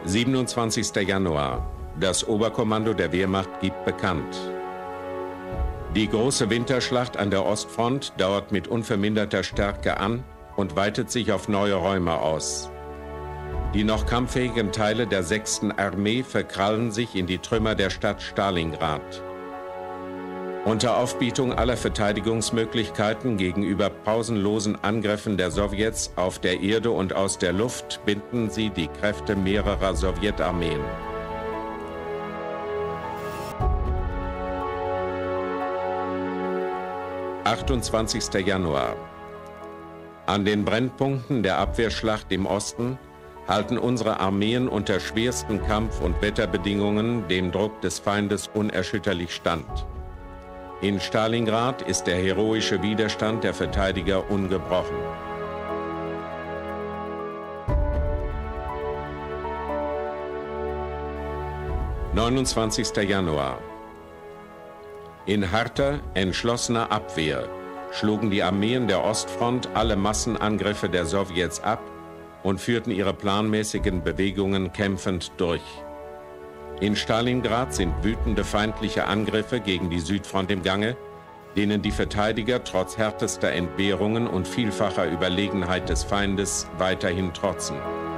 27. Januar. Das Oberkommando der Wehrmacht gibt bekannt. Die große Winterschlacht an der Ostfront dauert mit unverminderter Stärke an und weitet sich auf neue Räume aus. Die noch kampffähigen Teile der 6. Armee verkrallen sich in die Trümmer der Stadt Stalingrad. Unter Aufbietung aller Verteidigungsmöglichkeiten gegenüber pausenlosen Angriffen der Sowjets auf der Erde und aus der Luft binden sie die Kräfte mehrerer Sowjetarmeen. »28. Januar. An den Brennpunkten der Abwehrschlacht im Osten halten unsere Armeen unter schwersten Kampf- und Wetterbedingungen dem Druck des Feindes unerschütterlich stand. In Stalingrad ist der heroische Widerstand der Verteidiger ungebrochen. »29. Januar. In harter, entschlossener Abwehr schlugen die Armeen der Ostfront alle Massenangriffe der Sowjets ab und führten ihre planmäßigen Bewegungen kämpfend durch. In Stalingrad sind wütende feindliche Angriffe gegen die Südfront im Gange, denen die Verteidiger trotz härtester Entbehrungen und vielfacher Überlegenheit des Feindes weiterhin trotzen.